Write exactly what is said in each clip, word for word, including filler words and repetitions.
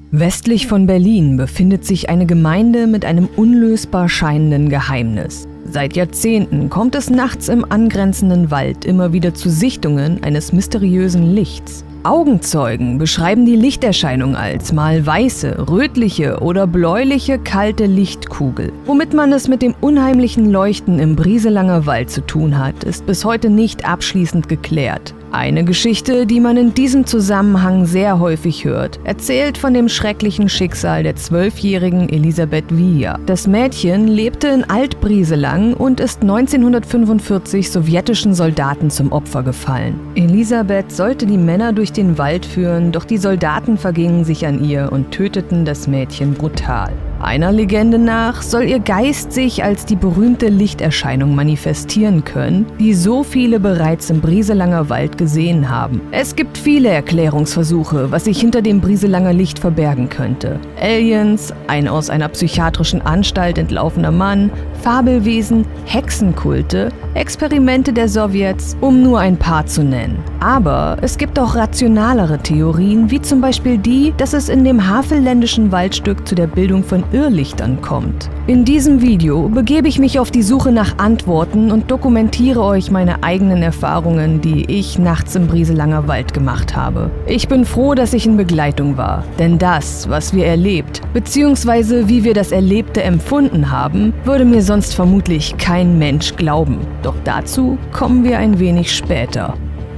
Westlich von Berlin befindet sich eine Gemeinde mit einem unlösbar scheinenden Geheimnis. Seit Jahrzehnten kommt es nachts im angrenzenden Wald immer wieder zu Sichtungen eines mysteriösen Lichts. Augenzeugen beschreiben die Lichterscheinung als mal weiße, rötliche oder bläuliche kalte Lichtkugel. Womit man es mit dem unheimlichen Leuchten im Brieselanger Wald zu tun hat, ist bis heute nicht abschließend geklärt. Eine Geschichte, die man in diesem Zusammenhang sehr häufig hört, erzählt von dem schrecklichen Schicksal der zwölfjährigen Elisabeth Villa. Das Mädchen lebte in Alt-Brieselang und ist neunzehnhundertfünfundvierzig sowjetischen Soldaten zum Opfer gefallen. Elisabeth sollte die Männer durch den Wald führen, doch die Soldaten vergingen sich an ihr und töteten das Mädchen brutal. Einer Legende nach soll ihr Geist sich als die berühmte Lichterscheinung manifestieren können, die so viele bereits im Brieselanger Wald gesehen haben. Es gibt viele Erklärungsversuche, was sich hinter dem Brieselanger Licht verbergen könnte. Aliens, ein aus einer psychiatrischen Anstalt entlaufener Mann, Fabelwesen, Hexenkulte, Experimente der Sowjets, um nur ein paar zu nennen. Aber es gibt auch rationalere Theorien, wie zum Beispiel die, dass es in dem havelländischen Waldstück zu der Bildung von Irrlichtern kommt. In diesem Video begebe ich mich auf die Suche nach Antworten und dokumentiere euch meine eigenen Erfahrungen, die ich nachts im Brieselanger Wald gemacht habe. Ich bin froh, dass ich in Begleitung war, denn das, was wir erlebt, beziehungsweise wie wir das Erlebte empfunden haben, würde mir sonst vermutlich kein Mensch glauben. Doch dazu kommen wir ein wenig später.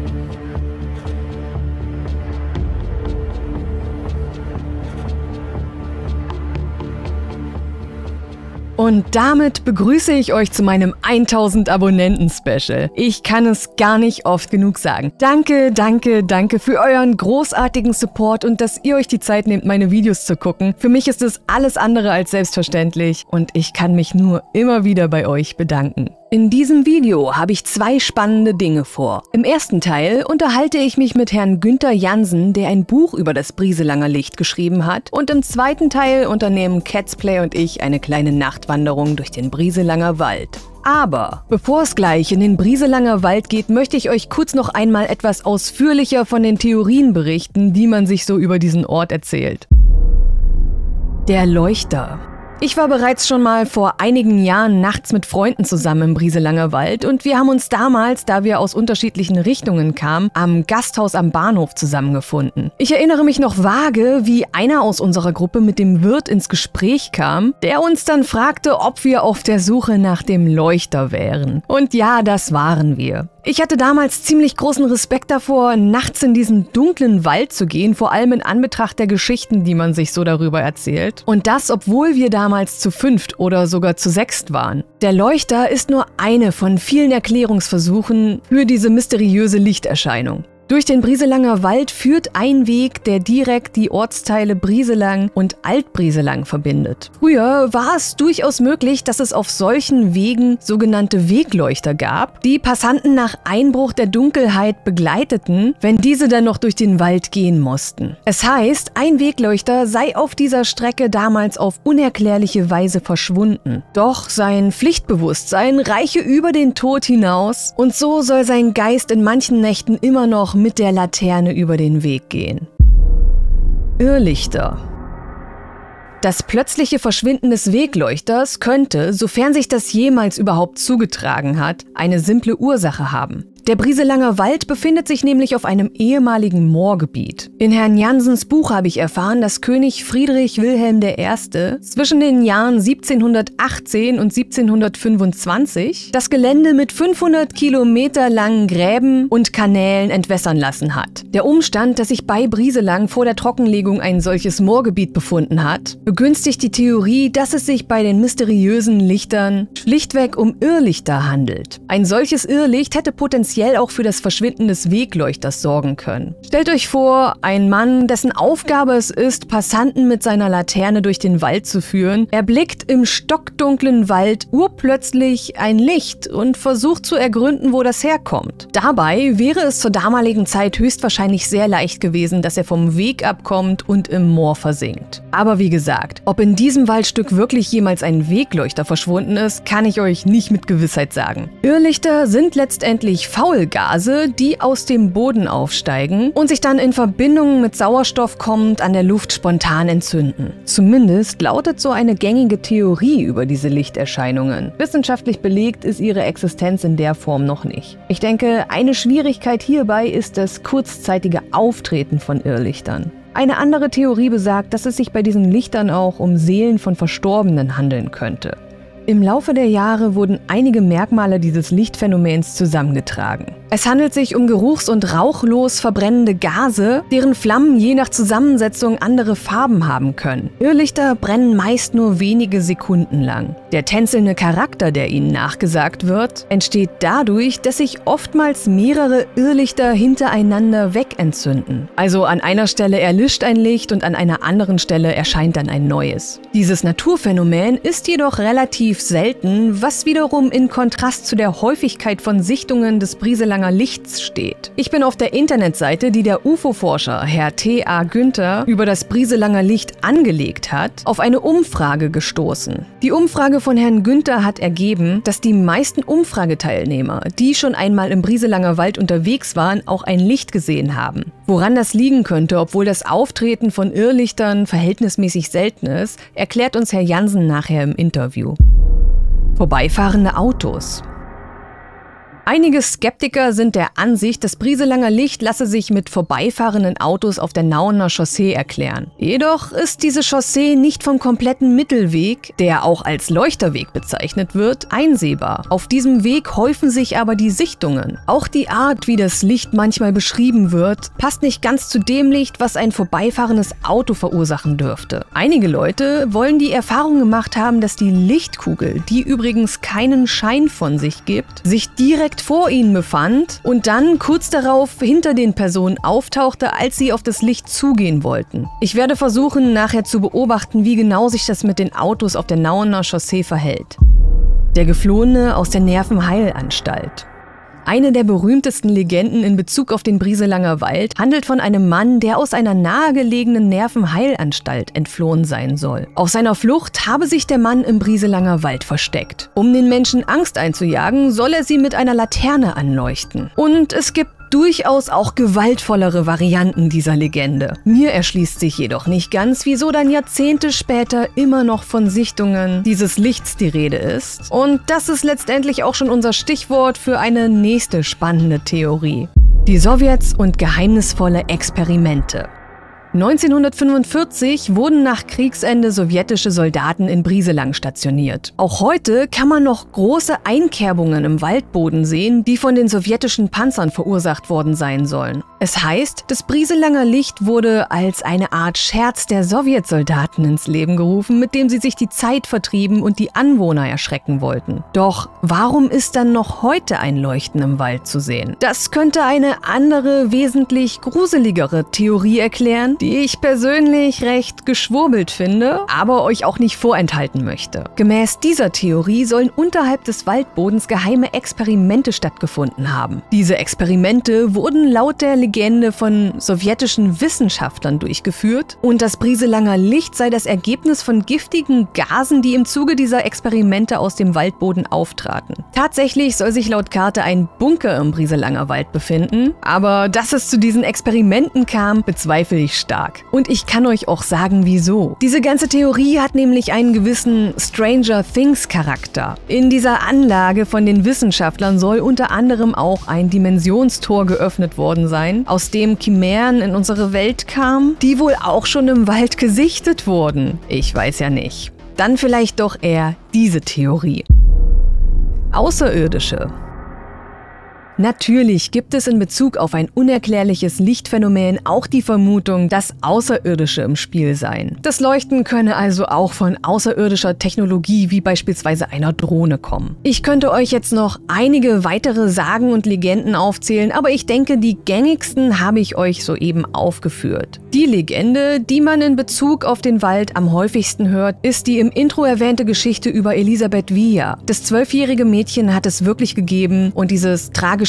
Und damit begrüße ich euch zu meinem tausend Abonnenten-Special. Ich kann es gar nicht oft genug sagen. Danke, danke, danke für euren großartigen Support und dass ihr euch die Zeit nehmt, meine Videos zu gucken. Für mich ist es alles andere als selbstverständlich und ich kann mich nur immer wieder bei euch bedanken. In diesem Video habe ich zwei spannende Dinge vor. Im ersten Teil unterhalte ich mich mit Herrn Günther Jansen, der ein Buch über das Brieselanger Licht geschrieben hat, und im zweiten Teil unternehmen Catsplay und ich eine kleine Nachtwanderung durch den Brieselanger Wald. Aber bevor es gleich in den Brieselanger Wald geht, möchte ich euch kurz noch einmal etwas ausführlicher von den Theorien berichten, die man sich so über diesen Ort erzählt. Der Leuchter. Ich war bereits schon mal vor einigen Jahren nachts mit Freunden zusammen im Brieselanger Wald und wir haben uns damals, da wir aus unterschiedlichen Richtungen kamen, am Gasthaus am Bahnhof zusammengefunden. Ich erinnere mich noch vage, wie einer aus unserer Gruppe mit dem Wirt ins Gespräch kam, der uns dann fragte, ob wir auf der Suche nach dem Leuchter wären. Und ja, das waren wir. Ich hatte damals ziemlich großen Respekt davor, nachts in diesen dunklen Wald zu gehen, vor allem in Anbetracht der Geschichten, die man sich so darüber erzählt. Und das, obwohl wir damals zu fünft oder sogar zu sechst waren. Der Leuchter ist nur eine von vielen Erklärungsversuchen für diese mysteriöse Lichterscheinung. Durch den Brieselanger Wald führt ein Weg, der direkt die Ortsteile Brieselang und Alt-Brieselang verbindet. Früher war es durchaus möglich, dass es auf solchen Wegen sogenannte Wegleuchter gab, die Passanten nach Einbruch der Dunkelheit begleiteten, wenn diese dann noch durch den Wald gehen mussten. Es heißt, ein Wegleuchter sei auf dieser Strecke damals auf unerklärliche Weise verschwunden. Doch sein Pflichtbewusstsein reiche über den Tod hinaus und so soll sein Geist in manchen Nächten immer noch mit der Laterne über den Weg gehen. Irrlichter. Das plötzliche Verschwinden des Wegleuchters könnte, sofern sich das jemals überhaupt zugetragen hat, eine simple Ursache haben. Der Brieselanger Wald befindet sich nämlich auf einem ehemaligen Moorgebiet. In Herrn Jansens Buch habe ich erfahren, dass König Friedrich Wilhelm der Erste zwischen den Jahren siebzehnhundertachtzehn und siebzehnhundertfünfundzwanzig das Gelände mit fünfhundert Kilometer langen Gräben und Kanälen entwässern lassen hat. Der Umstand, dass sich bei Brieselang vor der Trockenlegung ein solches Moorgebiet befunden hat, begünstigt die Theorie, dass es sich bei den mysteriösen Lichtern schlichtweg um Irrlichter handelt. Ein solches Irrlicht hätte potenziell auch für das Verschwinden des Wegleuchters sorgen können. Stellt euch vor, ein Mann, dessen Aufgabe es ist, Passanten mit seiner Laterne durch den Wald zu führen, erblickt im stockdunklen Wald urplötzlich ein Licht und versucht zu ergründen, wo das herkommt. Dabei wäre es zur damaligen Zeit höchstwahrscheinlich sehr leicht gewesen, dass er vom Weg abkommt und im Moor versinkt. Aber wie gesagt, ob in diesem Waldstück wirklich jemals ein Wegleuchter verschwunden ist, kann ich euch nicht mit Gewissheit sagen. Irrlichter sind letztendlich Faulgase, die aus dem Boden aufsteigen und sich dann in Verbindung mit Sauerstoff kommend an der Luft spontan entzünden. Zumindest lautet so eine gängige Theorie über diese Lichterscheinungen. Wissenschaftlich belegt ist ihre Existenz in der Form noch nicht. Ich denke, eine Schwierigkeit hierbei ist das kurzzeitige Auftreten von Irrlichtern. Eine andere Theorie besagt, dass es sich bei diesen Lichtern auch um Seelen von Verstorbenen handeln könnte. Im Laufe der Jahre wurden einige Merkmale dieses Lichtphänomens zusammengetragen. Es handelt sich um geruchs- und rauchlos verbrennende Gase, deren Flammen je nach Zusammensetzung andere Farben haben können. Irrlichter brennen meist nur wenige Sekunden lang. Der tänzelnde Charakter, der ihnen nachgesagt wird, entsteht dadurch, dass sich oftmals mehrere Irrlichter hintereinander wegentzünden. Also an einer Stelle erlischt ein Licht und an einer anderen Stelle erscheint dann ein neues. Dieses Naturphänomen ist jedoch relativ selten, was wiederum in Kontrast zu der Häufigkeit von Sichtungen des Brieselanger Lichts steht. Ich bin auf der Internetseite, die der U F O-Forscher Herr T A Günther über das Brieselanger Licht angelegt hat, auf eine Umfrage gestoßen. Die Umfrage von Herrn Günther hat ergeben, dass die meisten Umfrageteilnehmer, die schon einmal im Brieselanger Wald unterwegs waren, auch ein Licht gesehen haben. Woran das liegen könnte, obwohl das Auftreten von Irrlichtern verhältnismäßig selten ist, erklärt uns Herr Jansen nachher im Interview. Vorbeifahrende Autos. Einige Skeptiker sind der Ansicht, das Brieselanger Licht lasse sich mit vorbeifahrenden Autos auf der Nauener Chaussee erklären. Jedoch ist diese Chaussee nicht vom kompletten Mittelweg, der auch als Leuchterweg bezeichnet wird, einsehbar. Auf diesem Weg häufen sich aber die Sichtungen. Auch die Art, wie das Licht manchmal beschrieben wird, passt nicht ganz zu dem Licht, was ein vorbeifahrendes Auto verursachen dürfte. Einige Leute wollen die Erfahrung gemacht haben, dass die Lichtkugel, die übrigens keinen Schein von sich gibt, sich direkt vor ihnen befand und dann kurz darauf hinter den Personen auftauchte, als sie auf das Licht zugehen wollten. Ich werde versuchen, nachher zu beobachten, wie genau sich das mit den Autos auf der Nauener Chaussee verhält. Der Geflohene aus der Nervenheilanstalt. Eine der berühmtesten Legenden in Bezug auf den Brieselanger Wald handelt von einem Mann, der aus einer nahegelegenen Nervenheilanstalt entflohen sein soll. Auf seiner Flucht habe sich der Mann im Brieselanger Wald versteckt. Um den Menschen Angst einzujagen, soll er sie mit einer Laterne anleuchten. Und es gibt durchaus auch gewaltvollere Varianten dieser Legende. Mir erschließt sich jedoch nicht ganz, wieso dann Jahrzehnte später immer noch von Sichtungen dieses Lichts die Rede ist. Und das ist letztendlich auch schon unser Stichwort für eine nächste spannende Theorie. Die Sowjets und geheimnisvolle Experimente. neunzehnhundertfünfundvierzig wurden nach Kriegsende sowjetische Soldaten in Brieselang stationiert. Auch heute kann man noch große Einkerbungen im Waldboden sehen, die von den sowjetischen Panzern verursacht worden sein sollen. Es heißt, das Brieselanger Licht wurde als eine Art Scherz der Sowjetsoldaten ins Leben gerufen, mit dem sie sich die Zeit vertrieben und die Anwohner erschrecken wollten. Doch warum ist dann noch heute ein Leuchten im Wald zu sehen? Das könnte eine andere, wesentlich gruseligere Theorie erklären, die ich persönlich recht geschwurbelt finde, aber euch auch nicht vorenthalten möchte. Gemäß dieser Theorie sollen unterhalb des Waldbodens geheime Experimente stattgefunden haben. Diese Experimente wurden laut der Legende von sowjetischen Wissenschaftlern durchgeführt und das Brieselanger Licht sei das Ergebnis von giftigen Gasen, die im Zuge dieser Experimente aus dem Waldboden auftraten. Tatsächlich soll sich laut Karte ein Bunker im Brieselanger Wald befinden, aber dass es zu diesen Experimenten kam, bezweifle ich stark. Und ich kann euch auch sagen, wieso. Diese ganze Theorie hat nämlich einen gewissen Stranger Things Charakter. In dieser Anlage von den Wissenschaftlern soll unter anderem auch ein Dimensionstor geöffnet worden sein, aus dem Chimären in unsere Welt kamen, die wohl auch schon im Wald gesichtet wurden. Ich weiß ja nicht. Dann vielleicht doch eher diese Theorie. Außerirdische. Natürlich gibt es in Bezug auf ein unerklärliches Lichtphänomen auch die Vermutung, dass Außerirdische im Spiel seien. Das Leuchten könne also auch von außerirdischer Technologie wie beispielsweise einer Drohne kommen. Ich könnte euch jetzt noch einige weitere Sagen und Legenden aufzählen, aber ich denke, die gängigsten habe ich euch soeben aufgeführt. Die Legende, die man in Bezug auf den Wald am häufigsten hört, ist die im Intro erwähnte Geschichte über Elisabeth Villa. Das zwölfjährige Mädchen hat es wirklich gegeben und dieses tragische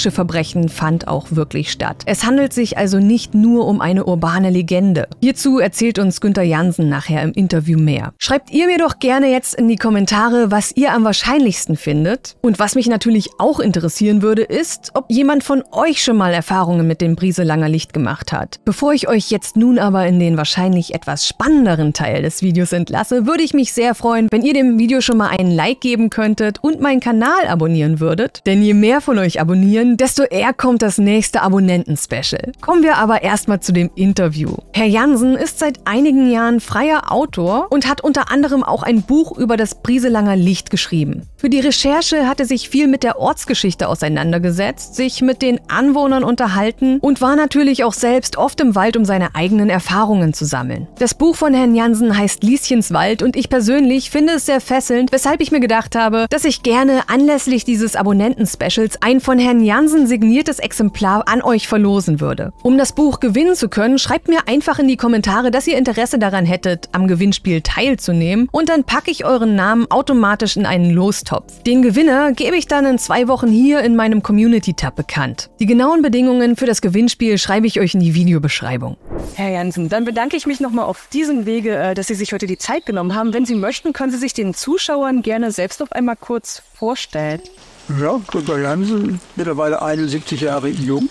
Verbrechen fand auch wirklich statt. Es handelt sich also nicht nur um eine urbane Legende. Hierzu erzählt uns Günther Jansen nachher im Interview mehr. Schreibt ihr mir doch gerne jetzt in die Kommentare, was ihr am wahrscheinlichsten findet. Und was mich natürlich auch interessieren würde, ist, ob jemand von euch schon mal Erfahrungen mit dem Brieselanger Licht gemacht hat. Bevor ich euch jetzt nun aber in den wahrscheinlich etwas spannenderen Teil des Videos entlasse, würde ich mich sehr freuen, wenn ihr dem Video schon mal einen Like geben könntet und meinen Kanal abonnieren würdet. Denn je mehr von euch abonnieren, desto eher kommt das nächste Abonnenten-Special. Kommen wir aber erstmal zu dem Interview. Herr Jansen ist seit einigen Jahren freier Autor und hat unter anderem auch ein Buch über das Brieselanger Licht geschrieben. Für die Recherche hat er sich viel mit der Ortsgeschichte auseinandergesetzt, sich mit den Anwohnern unterhalten und war natürlich auch selbst oft im Wald, um seine eigenen Erfahrungen zu sammeln. Das Buch von Herrn Jansen heißt Lieschens Wald und ich persönlich finde es sehr fesselnd, weshalb ich mir gedacht habe, dass ich gerne anlässlich dieses Abonnenten-Specials ein von Herrn Jansen signiertes Exemplar an euch verlosen würde. Um das Buch gewinnen zu können, schreibt mir einfach in die Kommentare, dass ihr Interesse daran hättet, am Gewinnspiel teilzunehmen und dann packe ich euren Namen automatisch in einen Lostopf. Den Gewinner gebe ich dann in zwei Wochen hier in meinem Community-Tab bekannt. Die genauen Bedingungen für das Gewinnspiel schreibe ich euch in die Videobeschreibung. Herr Jansen, dann bedanke ich mich nochmal auf diesem Wege, dass Sie sich heute die Zeit genommen haben. Wenn Sie möchten, können Sie sich den Zuschauern gerne selbst noch einmal kurz vorstellen. Ja, Günther Jansen, mittlerweile einundsiebzig Jahre jung.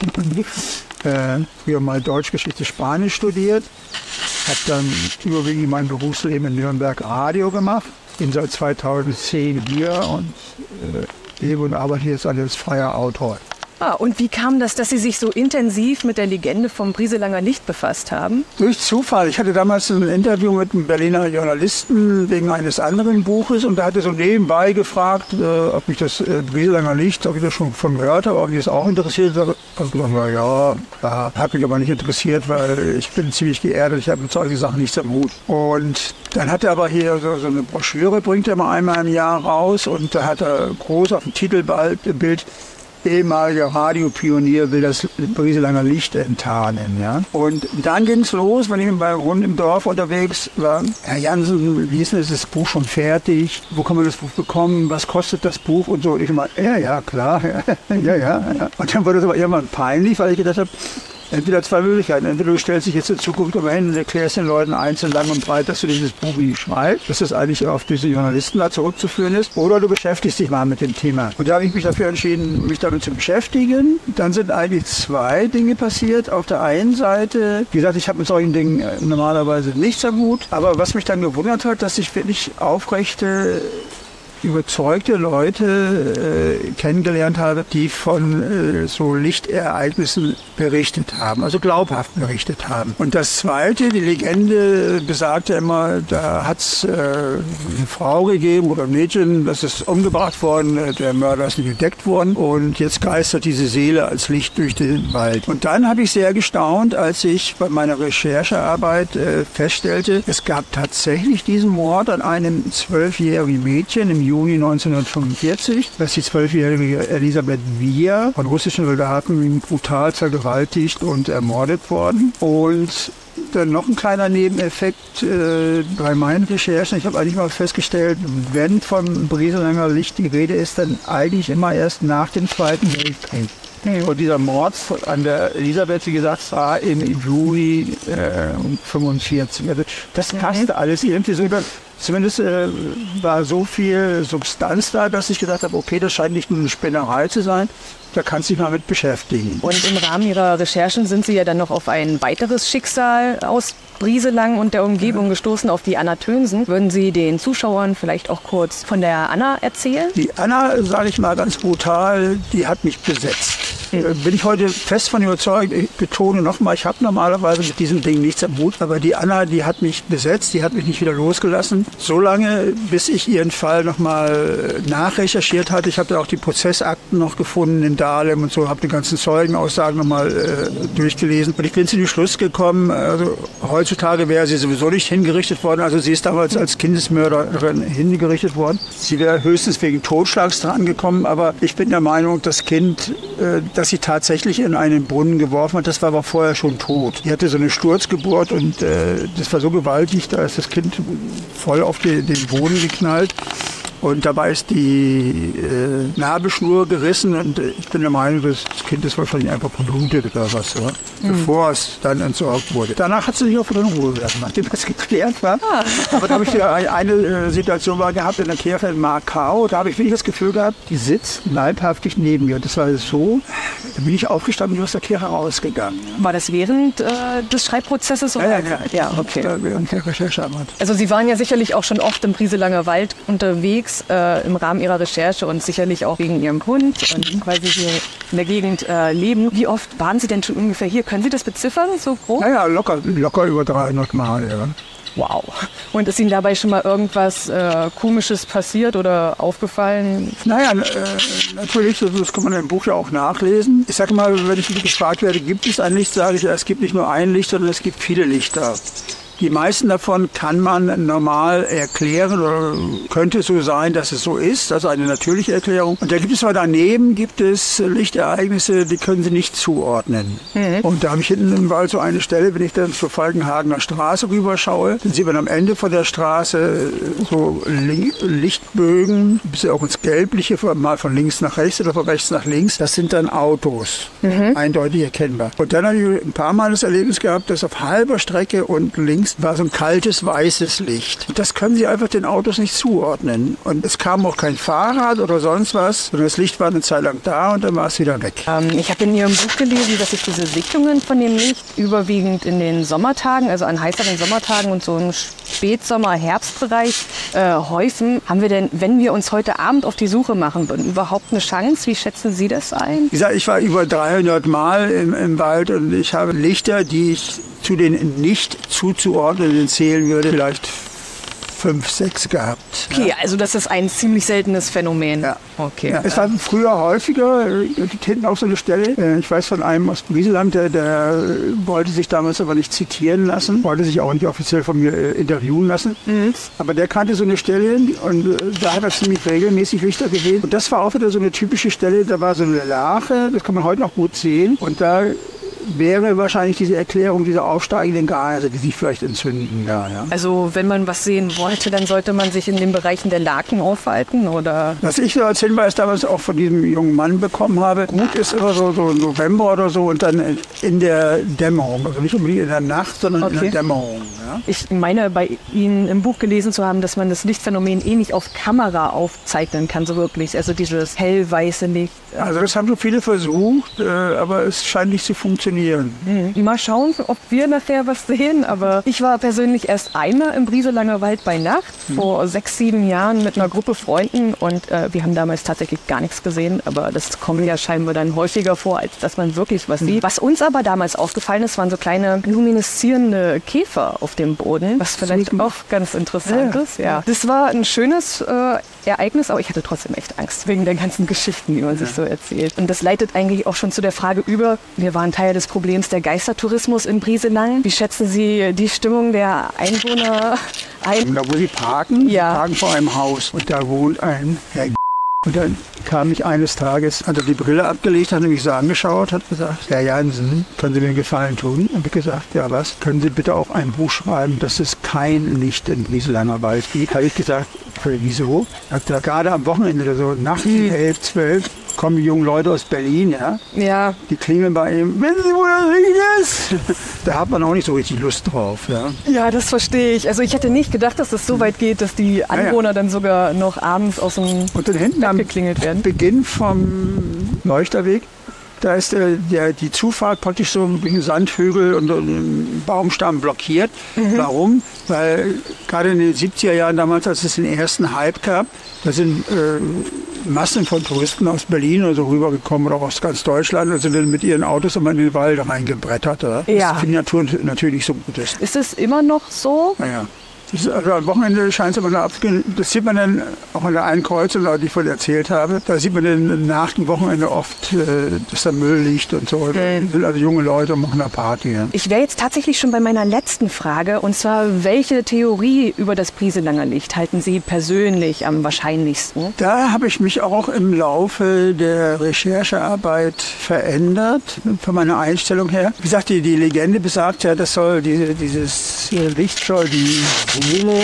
äh, früher mal Deutschgeschichte, Spanisch studiert. Habe dann überwiegend mein Berufsleben in Nürnberg Radio gemacht. Bin seit zweitausendzehn hier und äh, lebe und arbeite jetzt als freier Autor. Ah, und wie kam das, dass Sie sich so intensiv mit der Legende vom Brieselanger Licht befasst haben? Durch Zufall. Ich hatte damals ein Interview mit einem Berliner Journalisten wegen eines anderen Buches und da hatte so nebenbei gefragt, äh, ob mich das äh, Brieselanger Licht, ob ich das schon von gehört habe, ob mich das auch interessiert. Ich habe gesagt, na ja, ja, hat mich aber nicht interessiert, weil ich bin ziemlich geerdet, ich habe mit solchen Sachen nichts am Hut. Und dann hat er aber hier so, so eine Broschüre, bringt er mal einmal im Jahr raus und da hat er groß auf dem Titelbild ehemaliger Radiopionier will das Brieselanger Licht enttarnen. Ja? Und dann ging es los, wenn ich bei rund im Dorf unterwegs war. Herr Jansen, wie ist denn das Buch schon fertig? Wo kann man das Buch bekommen? Was kostet das Buch? Und so. Und ich immer, ja, ja, klar. ja, ja, ja. Und dann wurde es aber irgendwann peinlich, weil ich gedacht habe, entweder zwei Möglichkeiten. Entweder du stellst dich jetzt in Zukunft immer hin und erklärst den Leuten einzeln lang und breit, dass du dieses Buch nicht schreibst, dass das eigentlich auf diese Journalisten da zurückzuführen ist. Oder du beschäftigst dich mal mit dem Thema. Und da habe ich mich dafür entschieden, mich damit zu beschäftigen. Dann sind eigentlich zwei Dinge passiert. Auf der einen Seite, wie gesagt, ich habe mit solchen Dingen normalerweise nichts am Hut. Aber was mich dann gewundert hat, dass ich wirklich aufrechte, überzeugte Leute äh, kennengelernt habe, die von äh, so Lichtereignissen berichtet haben, also glaubhaft berichtet haben. Und das Zweite, die Legende besagte immer, da hat es äh, eine Frau gegeben oder ein Mädchen, das ist umgebracht worden, der Mörder ist nicht entdeckt worden und jetzt geistert diese Seele als Licht durch den Wald. Und dann habe ich sehr gestaunt, als ich bei meiner Recherchearbeit äh, feststellte, es gab tatsächlich diesen Mord an einem zwölfjährigen Mädchen im Juni neunzehnhundertfünfundvierzig, dass die zwölfjährige Elisabeth Wier von russischen Soldaten brutal vergewaltigt und ermordet worden. Und dann noch ein kleiner Nebeneffekt äh, bei meinen Recherchen. Ich habe eigentlich mal festgestellt, wenn vom Brieselanger Licht die Rede ist, dann eigentlich immer erst nach dem Zweiten Weltkrieg. Und dieser Mord an der Elisabeth, wie gesagt, war im Juli äh, fünfundvierzig. Also das passte alles irgendwie so. Zumindest äh, war so viel Substanz da, dass ich gesagt habe, okay, das scheint nicht nur eine Spinnerei zu sein, da kannst du dich mal mit beschäftigen. Und im Rahmen Ihrer Recherchen sind Sie ja dann noch auf ein weiteres Schicksal aus Brieselang und der Umgebung ja. gestoßen, auf die Anna Tönsen. Würden Sie den Zuschauern vielleicht auch kurz von der Anna erzählen? Die Anna, sage ich mal ganz brutal, die hat mich besetzt. Bin ich heute fest von überzeugt, ich betone nochmal, ich habe normalerweise mit diesem Ding nichts am Hut, aber die Anna, die hat mich besetzt, die hat mich nicht wieder losgelassen. So lange, bis ich ihren Fall nochmal nachrecherchiert hatte. Ich habe da auch die Prozessakten noch gefunden in Dahlem und so, habe die ganzen Zeugenaussagen nochmal äh, durchgelesen. Und ich bin zu dem Schluss gekommen, also heutzutage wäre sie sowieso nicht hingerichtet worden, also sie ist damals als Kindesmörderin hingerichtet worden. Sie wäre höchstens wegen Totschlags dran gekommen, aber ich bin der Meinung, das Kind, äh, dass sie tatsächlich in einen Brunnen geworfen hat, das war aber vorher schon tot. Die hatte so eine Sturzgeburt und äh, das war so gewaltig, da ist das Kind voll auf die, den Boden geknallt. Und dabei ist die äh, Nabelschnur gerissen und äh, ich bin der Meinung, das Kind ist wahrscheinlich einfach verblutet oder was, ja, mhm. bevor es dann entsorgt wurde. Danach hat sie sich auch wieder in Ruhe gelassen, nachdem das geklärt war. Ah. Aber da habe ich wieder eine äh, Situation mal gehabt in der Kirche in Macau. Da habe ich wirklich das Gefühl gehabt, die sitzt leibhaftig neben mir. Und das war so, da bin ich aufgestanden und aus der Kirche rausgegangen. Ja. War das während äh, des Schreibprozesses? Oder? Ja, ja, ja. ja okay. Da, während der Recherchearbeit. Also Sie waren ja sicherlich auch schon oft im Brieselanger Wald unterwegs äh, im Rahmen Ihrer Recherche und sicherlich auch wegen Ihrem Hund und weil Sie hier in der Gegend äh, leben. Wie oft waren Sie denn schon ungefähr hier? Können Sie das beziffern, so grob? Naja, locker, locker über dreihundert Mal, ja. Wow. Und ist Ihnen dabei schon mal irgendwas äh, Komisches passiert oder aufgefallen? Naja, äh, natürlich, das kann man im Buch ja auch nachlesen. Ich sage mal, wenn ich gefragt werde, gibt es ein Licht, sage ich, es gibt nicht nur ein Licht, sondern es gibt viele Lichter. Die meisten davon kann man normal erklären oder könnte so sein, dass es so ist, also eine natürliche Erklärung. Und da gibt es aber daneben gibt es Lichtereignisse, die können Sie nicht zuordnen. Mhm. Und da habe ich hinten im Wald so eine Stelle, wenn ich dann zur Falkenhagener Straße rüberschaue, dann sieht man am Ende von der Straße so Lichtbögen, bis auch ins Gelbliche, mal von links nach rechts oder von rechts nach links. Das sind dann Autos, mhm. eindeutig erkennbar. Und dann habe ich ein paar Mal das Erlebnis gehabt, dass auf halber Strecke und links war so ein kaltes, weißes Licht. Und das können Sie einfach den Autos nicht zuordnen. Und es kam auch kein Fahrrad oder sonst was, sondern das Licht war eine Zeit lang da und dann war es wieder weg. Ähm, ich habe in Ihrem Buch gelesen, dass sich diese Sichtungen von dem Licht überwiegend in den Sommertagen, also an heißeren Sommertagen und so im Spätsommer-Herbstbereich äh, häufen. Haben wir denn, wenn wir uns heute Abend auf die Suche machen würden, überhaupt eine Chance? Wie schätzen Sie das ein? Wie gesagt, ich war über dreihundert Mal im, im Wald und ich habe Lichter, die ich zu den nicht zuzuordnenden zählen würde, vielleicht fünf, sechs gehabt. Okay, ja. Also das ist ein ziemlich seltenes Phänomen. Ja. Okay. Ja, es war früher häufiger, hinten auch so eine Stelle, ich weiß von einem aus Brieseland, der, der wollte sich damals aber nicht zitieren lassen, wollte sich auch nicht offiziell von mir äh, interviewen lassen, mhm. aber der kannte so eine Stelle und äh, da hat er ziemlich regelmäßig Lichter gesehen. Und das war auch wieder so eine typische Stelle, da war so eine Lache, das kann man heute noch gut sehen und da wäre wahrscheinlich diese Erklärung dieser aufsteigenden Gase, die sich vielleicht entzünden. Ja, ja. Also wenn man was sehen wollte, dann sollte man sich in den Bereichen der Laken aufhalten, oder? Was ich so als Hinweis damals auch von diesem jungen Mann bekommen habe, gut ist immer so, so November oder so und dann in der Dämmerung. Also nicht unbedingt in der Nacht, sondern okay. in der Dämmerung. Ja. Ich meine, bei Ihnen im Buch gelesen zu haben, dass man das Lichtphänomen eh nicht auf Kamera aufzeichnen kann, so wirklich. Also dieses hellweiße Licht. Also das haben so viele versucht, aber es scheint nicht zu funktionieren. Mhm. Mal schauen, ob wir nachher was sehen. Aber ich war persönlich erst einmal im Brieselanger Wald bei Nacht, mhm. vor sechs, sieben Jahren mit einer Gruppe Freunden. Und äh, wir haben damals tatsächlich gar nichts gesehen. Aber das kommt ja scheinbar dann häufiger vor, als dass man wirklich was mhm. sieht. Was uns aber damals aufgefallen ist, waren so kleine lumineszierende Käfer auf dem Boden. Was vielleicht auch ganz interessant ja. ist. Ja. Das war ein schönes äh, Ereignis, aber ich hatte trotzdem echt Angst wegen der ganzen Geschichten, die man ja. sich so erzählt. Und das leitet eigentlich auch schon zu der Frage über, wir waren Teil des Problems der Geistertourismus in Brieselang. Wie schätzen Sie die Stimmung der Einwohner ein? Da wo Sie parken, ja. parken vor einem Haus und da wohnt ein Herr. Und dann kam ich eines Tages, hat er die Brille abgelegt, hat mich so angeschaut, hat gesagt, Herr Jansen, können Sie mir einen Gefallen tun? Und ich gesagt, ja was, können Sie bitte auch ein Buch schreiben, dass es kein Licht in Brieselanger Wald gibt? Habe ich gesagt, wieso? Hat er gerade am Wochenende, so nachts um elf, zwölf, kommen die jungen Leute aus Berlin, ja? Ja. Die klingeln bei ihm, wissen Sie, wo das Licht ist? Da hat man auch nicht so richtig Lust drauf, ja? Ja, das verstehe ich. Also ich hätte nicht gedacht, dass es so weit geht, dass die Anwohner ja, ja. dann sogar noch abends aus dem Und dann hinten am geklingelt werden. Beginn vom Leuchterweg, da ist der, der, die Zufahrt praktisch so durch einen Sandhügel und einen Baumstamm blockiert. Mhm. Warum? Weil gerade in den siebziger Jahren damals, als es den ersten Hype gab, da sind äh, Massen von Touristen aus Berlin oder so rübergekommen oder aus ganz Deutschland und sind dann mit ihren Autos immer in den Wald reingebrettert. Oder? Ja. Das für die Natur natürlich so gut ist. Ist es immer noch so? Naja. Das ist, also am Wochenende scheint es immer noch abzugehen. Das sieht man dann auch an der einen Kreuzung, die ich vorhin erzählt habe. Da sieht man dann nach dem Wochenende oft, äh, dass da Müll liegt und so. Okay. Das sind also junge Leute und machen eine Party. Ja. Ich wäre jetzt tatsächlich schon bei meiner letzten Frage. Und zwar, welche Theorie über das Brieselanger Licht halten Sie persönlich am wahrscheinlichsten? Da habe ich mich auch im Laufe der Recherchearbeit verändert, von meiner Einstellung her. Wie gesagt, die, die Legende besagt ja, das soll die, dieses Licht soll die Seele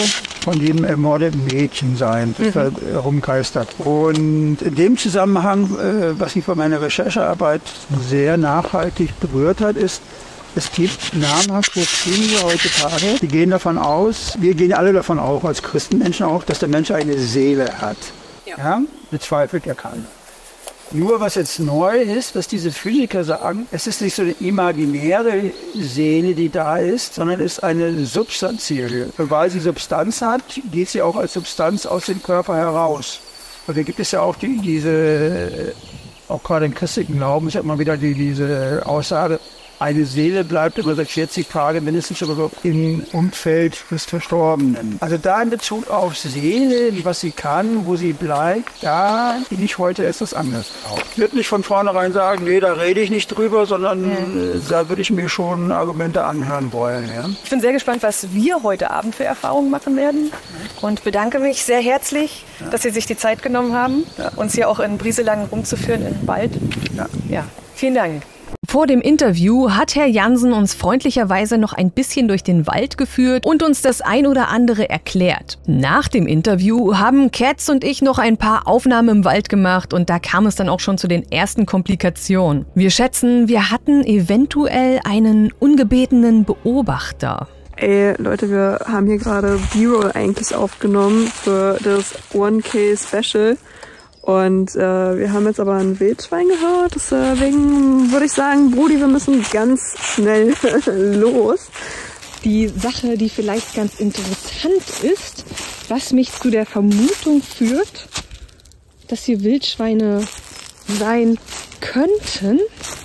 von jedem ermordeten Mädchen sein, das mhm. da rumgeistert. Und in dem Zusammenhang, äh, was mich von meiner Recherchearbeit sehr nachhaltig berührt hat, ist, es gibt namhafte Kinder heutzutage, die gehen davon aus, wir gehen alle davon auch, als Christenmenschen auch, dass der Mensch eine Seele hat. Ja. Ja? Bezweifelt ja keiner. Nur was jetzt neu ist, dass diese Physiker sagen, es ist nicht so eine imaginäre Seele, die da ist, sondern es ist eine substanzielle. Und weil sie Substanz hat, geht sie auch als Substanz aus dem Körper heraus. Und da gibt es ja auch die, diese, auch gerade im christlichen Glauben ist ja immer wieder die, diese Aussage, eine Seele bleibt über vierzig Tage mindestens im Umfeld des Verstorbenen. Also da in Bezug auf Seele, was sie kann, wo sie bleibt, da bin ich heute etwas anders drauf. Ich würde nicht von vornherein sagen, nee, da rede ich nicht drüber, sondern ja. äh, da würde ich mir schon Argumente anhören wollen. Ja. Ich bin sehr gespannt, was wir heute Abend für Erfahrungen machen werden und bedanke mich sehr herzlich, ja. dass Sie sich die Zeit genommen haben, ja. uns hier auch in Brieselangen rumzuführen im Wald. Ja. Ja. Vielen Dank. Vor dem Interview hat Herr Jansen uns freundlicherweise noch ein bisschen durch den Wald geführt und uns das ein oder andere erklärt. Nach dem Interview haben Cats und ich noch ein paar Aufnahmen im Wald gemacht und da kam es dann auch schon zu den ersten Komplikationen. Wir schätzen, wir hatten eventuell einen ungebetenen Beobachter. Ey, Leute, wir haben hier gerade B-Roll eigentlich aufgenommen für das one K Special. Und äh, wir haben jetzt aber ein Wildschwein gehört, deswegen würde ich sagen, Brudi, wir müssen ganz schnell los. Die Sache, die vielleicht ganz interessant ist, was mich zu der Vermutung führt, dass hier Wildschweine sein könnten.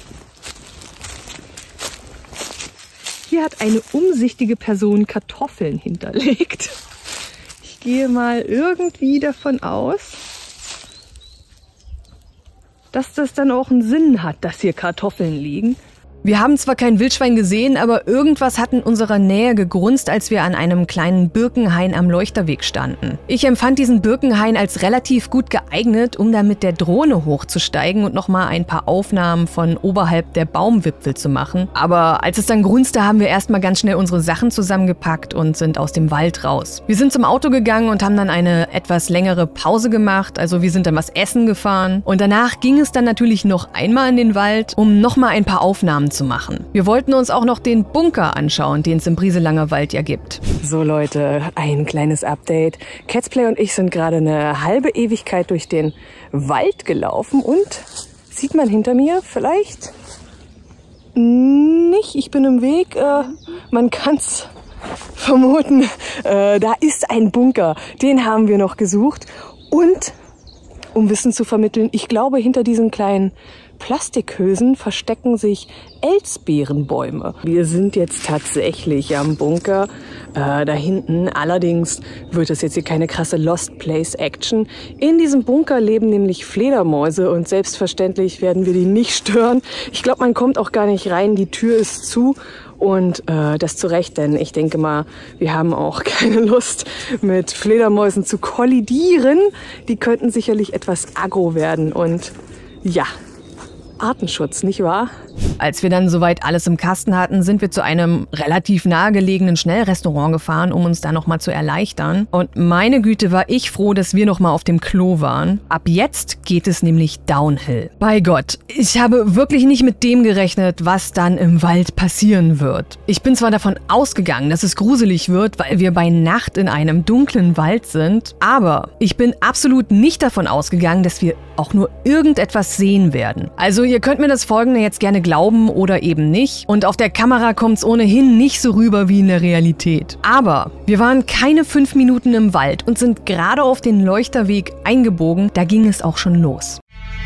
Hier hat eine umsichtige Person Kartoffeln hinterlegt. Ich gehe mal irgendwie davon aus, dass das dann auch einen Sinn hat, dass hier Kartoffeln liegen. Wir haben zwar kein Wildschwein gesehen, aber irgendwas hat in unserer Nähe gegrunzt, als wir an einem kleinen Birkenhain am Leuchterweg standen. Ich empfand diesen Birkenhain als relativ gut geeignet, um da mit der Drohne hochzusteigen und nochmal ein paar Aufnahmen von oberhalb der Baumwipfel zu machen. Aber als es dann grunzte, haben wir erstmal ganz schnell unsere Sachen zusammengepackt und sind aus dem Wald raus. Wir sind zum Auto gegangen und haben dann eine etwas längere Pause gemacht, also wir sind dann was essen gefahren. Und danach ging es dann natürlich noch einmal in den Wald, um nochmal ein paar Aufnahmen zu machen. Wir wollten uns auch noch den Bunker anschauen, den es im Brieselanger Wald ja gibt. So Leute, ein kleines Update. Catsplay und ich sind gerade eine halbe Ewigkeit durch den Wald gelaufen und sieht man hinter mir vielleicht nicht, ich bin im Weg, äh, man kann's vermuten, äh, da ist ein Bunker, den haben wir noch gesucht und um Wissen zu vermitteln, ich glaube hinter diesen kleinen Plastikhülsen verstecken sich Elsbeerenbäume. Wir sind jetzt tatsächlich am Bunker. Äh, da hinten allerdings wird es jetzt hier keine krasse Lost Place Action. In diesem Bunker leben nämlich Fledermäuse und selbstverständlich werden wir die nicht stören. Ich glaube, man kommt auch gar nicht rein. Die Tür ist zu. Und äh, das zu Recht, denn ich denke mal, wir haben auch keine Lust, mit Fledermäusen zu kollidieren. Die könnten sicherlich etwas aggro werden und ja, Artenschutz, nicht wahr? Als wir dann soweit alles im Kasten hatten, sind wir zu einem relativ nahegelegenen Schnellrestaurant gefahren, um uns da nochmal zu erleichtern. Und meine Güte, war ich froh, dass wir nochmal auf dem Klo waren. Ab jetzt geht es nämlich downhill. Bei Gott, ich habe wirklich nicht mit dem gerechnet, was dann im Wald passieren wird. Ich bin zwar davon ausgegangen, dass es gruselig wird, weil wir bei Nacht in einem dunklen Wald sind, aber ich bin absolut nicht davon ausgegangen, dass wir auch nur irgendetwas sehen werden. Also ihr könnt mir das Folgende jetzt gerne glauben oder eben nicht. Und auf der Kamera kommt es ohnehin nicht so rüber wie in der Realität. Aber wir waren keine fünf Minuten im Wald und sind gerade auf den Leuchterweg eingebogen. Da ging es auch schon los.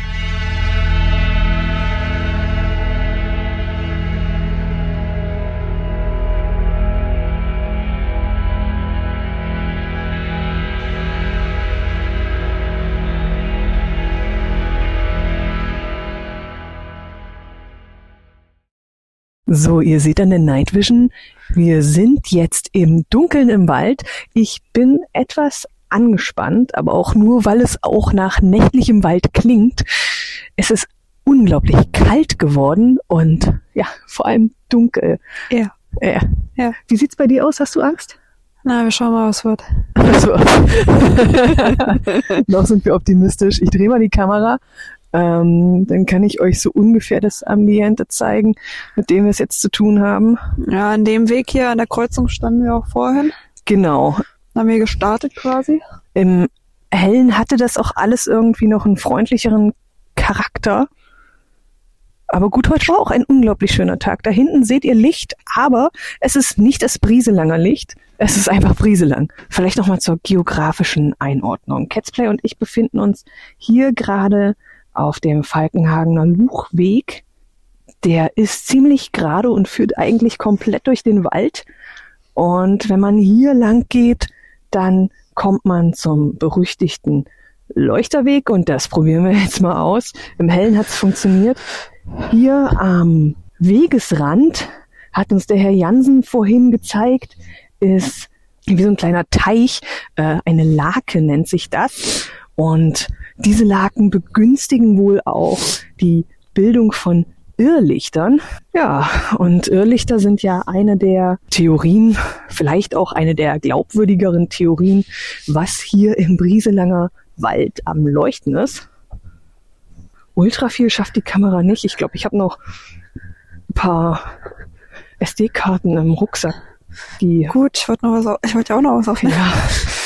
So, ihr seht an der Night Vision, wir sind jetzt im Dunkeln im Wald. Ich bin etwas angespannt, aber auch nur, weil es auch nach nächtlichem Wald klingt. Es ist unglaublich kalt geworden und ja, vor allem dunkel. Ja. Ja. Ja. Wie sieht's bei dir aus? Hast du Angst? Na, wir schauen mal, was wird. Also, noch sind wir optimistisch. Ich drehe mal die Kamera. Ähm, dann kann ich euch so ungefähr das Ambiente zeigen, mit dem wir es jetzt zu tun haben. Ja, an dem Weg hier an der Kreuzung standen wir auch vorhin. Genau. Dann haben wir gestartet quasi. Im Hellen hatte das auch alles irgendwie noch einen freundlicheren Charakter. Aber gut, heute war auch ein unglaublich schöner Tag. Da hinten seht ihr Licht, aber es ist nicht das Brieselanger Licht. Es ist einfach Brieselang. Vielleicht nochmal zur geografischen Einordnung. Catsplay und ich befinden uns hier gerade auf dem Falkenhagener Luchweg. Der ist ziemlich gerade und führt eigentlich komplett durch den Wald. Und wenn man hier lang geht, dann kommt man zum berüchtigten Leuchterweg. Und das probieren wir jetzt mal aus. Im Hellen hat es funktioniert. Hier am Wegesrand hat uns der Herr Jansen vorhin gezeigt, ist wie so ein kleiner Teich, äh, eine Lake nennt sich das. Und diese Laken begünstigen wohl auch die Bildung von Irrlichtern. Ja, und Irrlichter sind ja eine der Theorien, vielleicht auch eine der glaubwürdigeren Theorien, was hier im Brieselanger Wald am Leuchten ist. Ultra viel schafft die Kamera nicht. Ich glaube, ich habe noch ein paar S D-Karten im Rucksack. Die Gut, ich wollte noch was, au- ich wollte ja auch noch was aufnehmen. ja.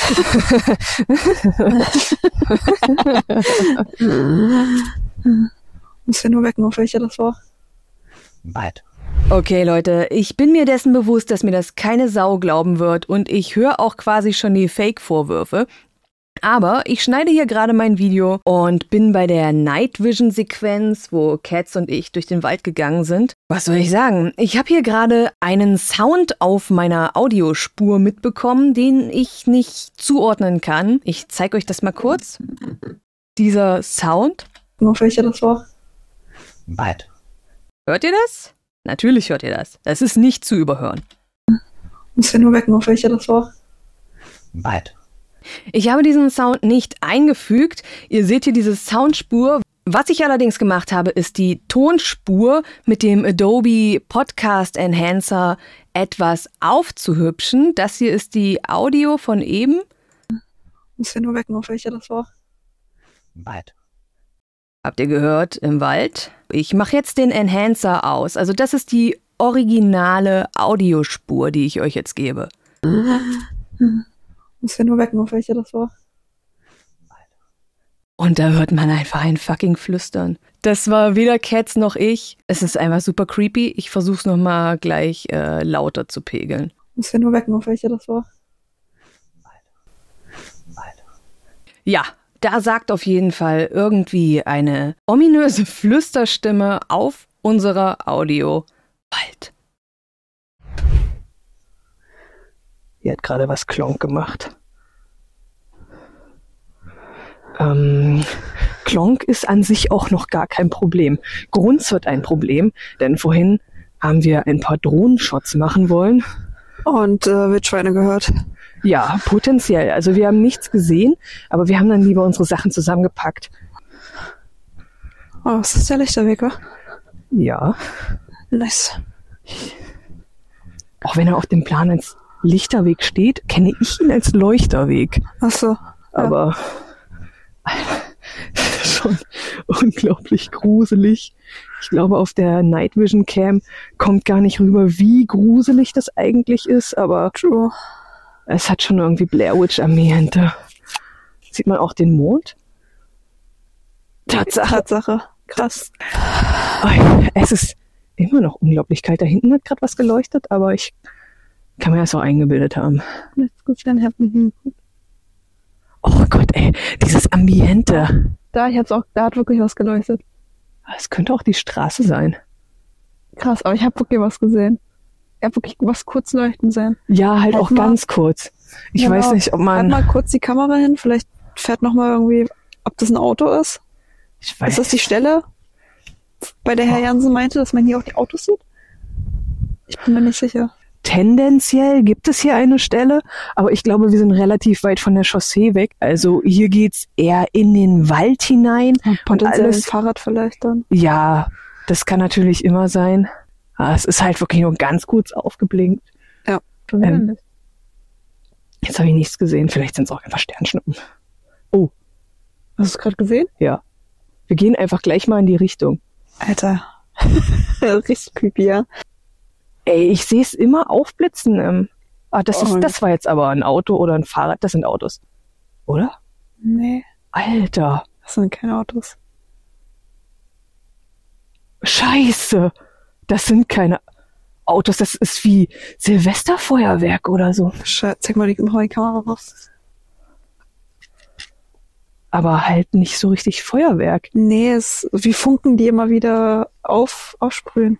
Muss ja nur wecken, auf welcher das war. Bald. Okay, Leute, ich bin mir dessen bewusst, dass mir das keine Sau glauben wird und ich höre auch quasi schon die Fake-Vorwürfe. Aber ich schneide hier gerade mein Video und bin bei der Night Vision Sequenz, wo Cats und ich durch den Wald gegangen sind. Was soll ich sagen? Ich habe hier gerade einen Sound auf meiner Audiospur mitbekommen, den ich nicht zuordnen kann. Ich zeige euch das mal kurz. Dieser Sound. Auf welcher das war. Bald. Hört ihr das? Natürlich hört ihr das. Das ist nicht zu überhören. Muss ja nur wecken, auf welcher das war. Bald. Ich habe diesen Sound nicht eingefügt. Ihr seht hier diese Soundspur. Was ich allerdings gemacht habe, ist die Tonspur mit dem Adobe Podcast Enhancer etwas aufzuhübschen. Das hier ist die Audio von eben. Muss ja nur wecken, auf welcher das war. Bald. Habt ihr gehört? Im Wald. Ich mache jetzt den Enhancer aus. Also das ist die originale Audiospur, die ich euch jetzt gebe. Muss ja nur wecken, auf welcher das war. Und da hört man einfach ein fucking Flüstern. Das war weder Cats noch ich. Es ist einfach super creepy. Ich versuch's nochmal gleich äh, lauter zu pegeln. Muss ja nur wecken, auf welcher das war. Bald. Ja, da sagt auf jeden Fall irgendwie eine ominöse Flüsterstimme auf unserer Audio bald. Hier hat gerade was Klonk gemacht. Ähm, Klonk ist an sich auch noch gar kein Problem. Grunz wird ein Problem, denn vorhin haben wir ein paar Drohnenshots machen wollen. Und äh, Wildschweine gehört. Ja, potenziell. Also wir haben nichts gesehen, aber wir haben dann lieber unsere Sachen zusammengepackt. Oh, das ist der Lichterweg, wa? Ja, Nice. auch wenn er auf dem Plan als Lichterweg steht, kenne ich ihn als Leuchterweg. Ach so. Aber schon unglaublich gruselig. Ich glaube, auf der Night Vision Cam kommt gar nicht rüber, wie gruselig das eigentlich ist, aber True. es hat schon irgendwie Blair Witch Ambiente. Sieht man auch den Mond? Tatsache. Tatsache. Krass. Oh, es ist immer noch unglaublich kalt. Da hinten hat gerade was geleuchtet, aber ich kann mir das auch eingebildet haben. Let's go then happen. Oh Gott, ey, dieses Ambiente. Da, ich hab's auch, da hat wirklich was geleuchtet. Es könnte auch die Straße sein. Krass, aber ich habe wirklich was gesehen. Ich habe wirklich was kurz leuchten sehen. Ja, halt Halt auch mal. ganz kurz. Ich Genau. weiß nicht, ob Halt man... mal kurz die Kamera hin, vielleicht fährt noch mal irgendwie, ob das ein Auto ist. Ich weiß, Ist das die Stelle, bei der Herr Jansen meinte, dass man hier auch die Autos sieht? Ich bin mir nicht sicher. tendenziell gibt es hier eine Stelle, aber ich glaube, wir sind relativ weit von der Chaussee weg. Also hier geht's eher in den Wald hinein. Und Potenziell ein alles, Fahrrad vielleicht dann. ja, das kann natürlich immer sein. Aber es ist halt wirklich nur ganz kurz aufgeblinkt. Ja. Ähm, sonst habe ich nichts gesehen. Vielleicht sind es auch einfach Sternschnuppen. Oh. Hast du es gerade gesehen? Ja. Wir gehen einfach gleich mal in die Richtung. Alter. Richtig creepy, ja. Ey, ich sehe es immer aufblitzen. Ähm. Ah, das, Oh. ist, das war jetzt aber ein Auto oder ein Fahrrad. Das sind Autos. Oder? Nee, Alter. das sind keine Autos. Scheiße. Das sind keine Autos. Das ist wie Silvesterfeuerwerk oder so. Scheiße, zeig mal die, mach die Kamera raus. Aber halt nicht so richtig Feuerwerk. Nee, es ist wie Funken, die immer wieder auf, aufsprühen.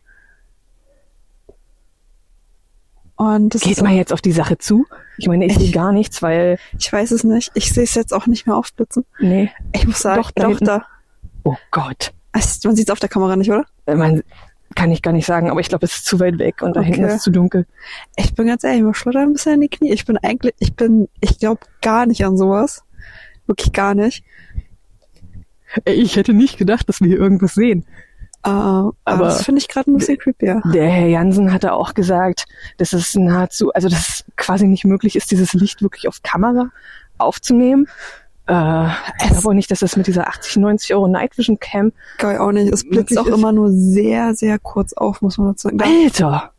Und das Geht ist man jetzt auf die Sache zu? Ich meine, ich sehe gar nichts, weil... Ich weiß es nicht. Ich sehe es jetzt auch nicht mehr aufblitzen. Nee. Ich muss sagen, Doch, da doch, hinten. da. Oh Gott. Also, man sieht es auf der Kamera nicht, oder? Man kann ich gar nicht sagen, aber ich glaube, es ist zu weit weg und da Okay. hinten ist es zu dunkel. Ich bin ganz ehrlich, mir schlottert ein bisschen in die Knie. Ich bin eigentlich, ich bin, ich glaube gar nicht an sowas. Wirklich gar nicht. Ey, ich hätte nicht gedacht, dass wir hier irgendwas sehen. Äh, aber Aber- das finde ich gerade ein bisschen creepy, ja. Der Herr Jansen hatte auch gesagt, dass es nahezu, also dass es quasi nicht möglich ist, dieses Licht wirklich auf Kamera aufzunehmen. Äh, ich glaube auch nicht, dass das mit dieser achtzig, neunzig Euro Night Vision Cam... Glaube ich auch nicht. Es blitzt Möglich auch ist. immer nur sehr, sehr kurz auf, muss man dazu sagen. Alter!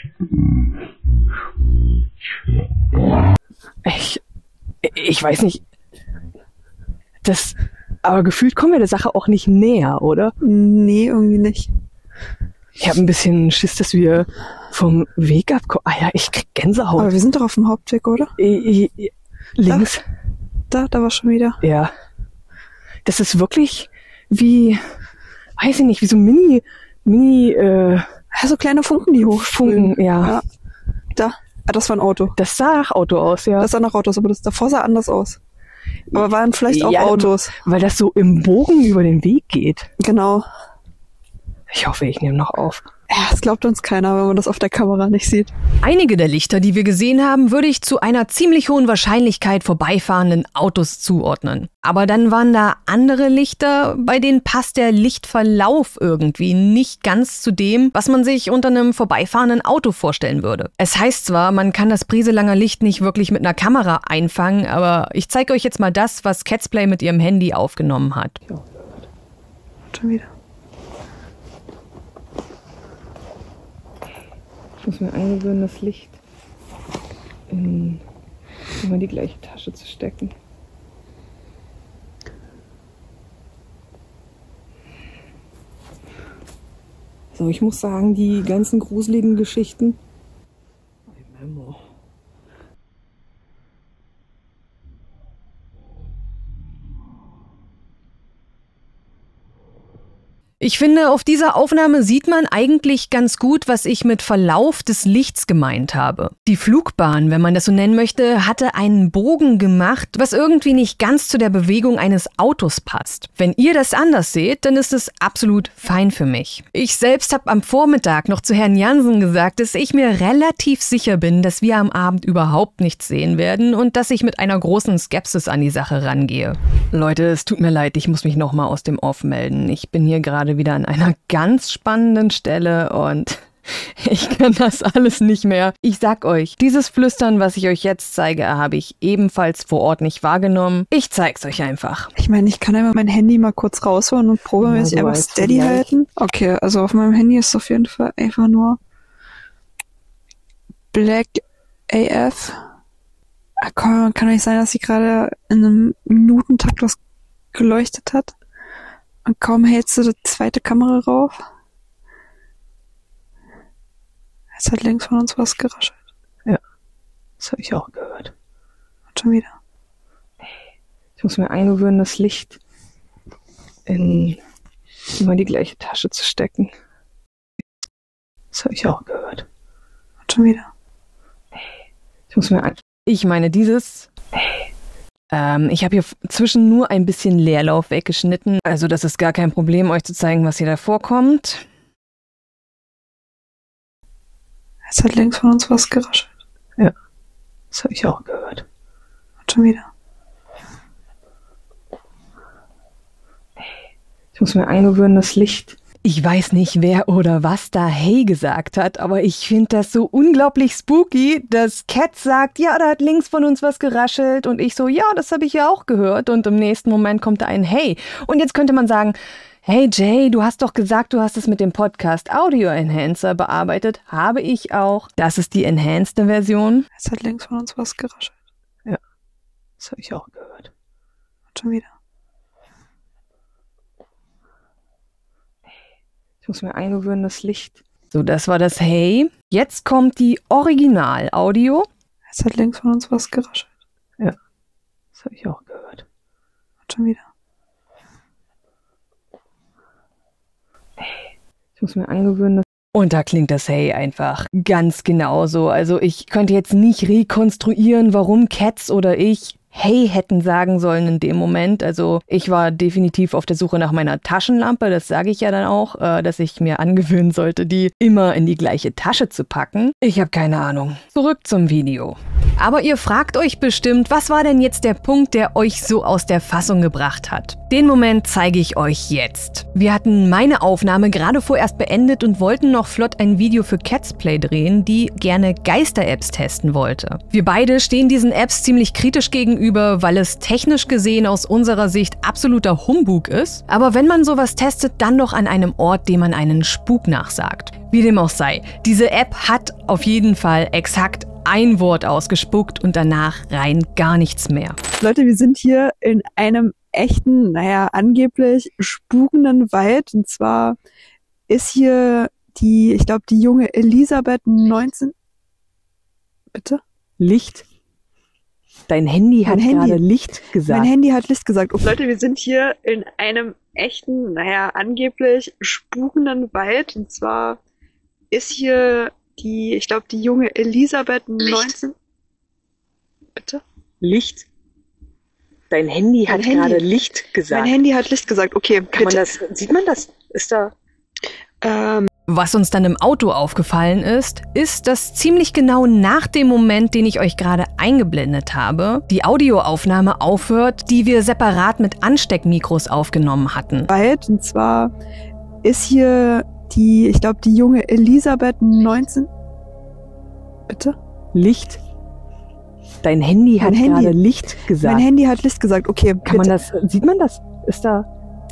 Ich, ich weiß nicht. Das, aber gefühlt kommen wir der Sache auch nicht näher, oder? Nee, irgendwie nicht. Ich habe ein bisschen Schiss, dass wir vom Weg abkommen. Ah ja, ich krieg Aber Gänsehaut. wir sind doch auf dem Hauptweg, oder? I- I- I- Links. Da, da war schon wieder. Ja. Das ist wirklich wie, weiß ich nicht, wie so Mini, Mini, äh, Ja, so kleine Funken, die hochsprühen. Funken, ja. Ja. Da. Ah, das war ein Auto. Das sah nach Auto aus, ja. Das sah nach Autos, aber das davor sah anders aus. Aber waren vielleicht auch Ja, Autos. Weil das so im Bogen über den Weg geht. Genau. Ich hoffe, ich nehme noch auf. Ja, das glaubt uns keiner, wenn man das auf der Kamera nicht sieht. Einige der Lichter, die wir gesehen haben, würde ich zu einer ziemlich hohen Wahrscheinlichkeit vorbeifahrenden Autos zuordnen. Aber dann waren da andere Lichter, bei denen passt der Lichtverlauf irgendwie nicht ganz zu dem, was man sich unter einem vorbeifahrenden Auto vorstellen würde. Es heißt zwar, man kann das Brieselanger Licht nicht wirklich mit einer Kamera einfangen, aber ich zeige euch jetzt mal das, was Catsplay mit ihrem Handy aufgenommen hat. Schon wieder. Ich muss mir angewöhnen, das Licht in immer die gleiche Tasche zu stecken. So, ich muss sagen, die ganzen gruseligen Geschichten. Memo. Ich finde, auf dieser Aufnahme sieht man eigentlich ganz gut, was ich mit Verlauf des Lichts gemeint habe. Die Flugbahn, wenn man das so nennen möchte, hatte einen Bogen gemacht, was irgendwie nicht ganz zu der Bewegung eines Autos passt. Wenn ihr das anders seht, dann ist es absolut fein für mich. Ich selbst habe am Vormittag noch zu Herrn Jansen gesagt, dass ich mir relativ sicher bin, dass wir am Abend überhaupt nichts sehen werden und dass ich mit einer großen Skepsis an die Sache rangehe. Leute, es tut mir leid, ich muss mich nochmal aus dem Off melden. Ich bin hier gerade wieder an einer ganz spannenden Stelle und ich kann das alles nicht mehr. Ich sag euch, dieses Flüstern, was ich euch jetzt zeige, habe ich ebenfalls vor Ort nicht wahrgenommen. Ich zeig's euch einfach. Ich meine, ich kann einfach mein Handy mal kurz rausholen und probemäßig Ja, so einfach als steady Vergleich. halten. Okay, also auf meinem Handy ist es auf jeden Fall einfach nur Black A F. Ah, komm, kann doch nicht sein, dass sie gerade in einem Minutentakt was geleuchtet hat. Und kaum hältst du die zweite Kamera rauf. Jetzt hat links von uns was geraschelt. Das habe ich auch gehört. Und schon wieder. Ich muss mir angewöhnen, das Licht in immer die gleiche Tasche zu stecken. Das habe ich auch gehört. Und schon wieder. Ich muss mir an Ich meine dieses... Ähm, ich habe hier zwischen nur ein bisschen Leerlauf weggeschnitten. Also das ist gar kein Problem, euch zu zeigen, was hier davor kommt. Jetzt hat links von uns was geraschelt. Das habe ich auch gehört. Und schon wieder. Ich muss mir angewöhnen, das Licht Ich weiß nicht, wer oder was da Hey gesagt hat, aber ich finde das so unglaublich spooky, dass Cat sagt, ja, da hat links von uns was geraschelt und ich so, ja, das habe ich ja auch gehört und im nächsten Moment kommt da ein Hey. Und jetzt könnte man sagen, hey Jay, du hast doch gesagt, du hast es mit dem Podcast Audio Enhancer bearbeitet. Habe ich auch. Das ist die enhanced Version. Es hat links von uns was geraschelt. Ja, das habe ich auch gehört. Und schon wieder. Ich muss mir eingewöhnen, das Licht. So, das war das Hey. Jetzt kommt die Original-Audio. Es hat links von uns was geraschelt. Ja, das habe ich auch gehört. Und schon wieder. Ich muss mir angewöhnen, dass und da klingt das Hey einfach ganz genauso. Also ich könnte jetzt nicht rekonstruieren, warum Cats oder ich Hey hätten sagen sollen in dem Moment. Also ich war definitiv auf der Suche nach meiner Taschenlampe. Das sage ich ja dann auch, äh, dass ich mir angewöhnen sollte, die immer in die gleiche Tasche zu packen. Ich habe keine Ahnung. Zurück zum Video. Aber ihr fragt euch bestimmt, was war denn jetzt der Punkt, der euch so aus der Fassung gebracht hat? Den Moment zeige ich euch jetzt. Wir hatten meine Aufnahme gerade vorerst beendet und wollten noch flott ein Video für Catsplay drehen, die gerne Geister-Apps testen wollte. Wir beide stehen diesen Apps ziemlich kritisch gegenüber, weil es technisch gesehen aus unserer Sicht absoluter Humbug ist. Aber wenn man sowas testet, dann doch an einem Ort, dem man einen Spuk nachsagt. Wie dem auch sei, diese App hat auf jeden Fall exakt ein Wort ausgespuckt und danach rein gar nichts mehr. Leute, wir sind hier in einem echten, naja, angeblich spukenden Wald. Und zwar ist hier die, ich glaube, die junge Elisabeth neunzehn... Bitte? Licht. Dein Handy hat Handy. gerade Licht gesagt. Mein Handy hat Licht gesagt. Oh, Leute, wir sind hier in einem echten, naja, angeblich spukenden Wald. Und zwar ist hier die, ich glaube, die junge Elisabeth neunzehn... Bitte? Licht. Dein Handy Mein hat Handy. gerade Licht gesagt. Mein Handy hat Licht gesagt. Okay, Kann man bitte. das, sieht man das? Ist da... Ähm, Was uns dann im Auto aufgefallen ist, ist, dass ziemlich genau nach dem Moment, den ich euch gerade eingeblendet habe, die Audioaufnahme aufhört, die wir separat mit Ansteckmikros aufgenommen hatten. Wald. Und zwar ist hier die, ich glaube, die junge Elisabeth neunzehn... Bitte? Licht. Dein Handy Mein hat Handy. gerade Licht gesagt. Mein Handy hat Licht gesagt. Okay, Kann man bitte. das, sieht man das? Ist da...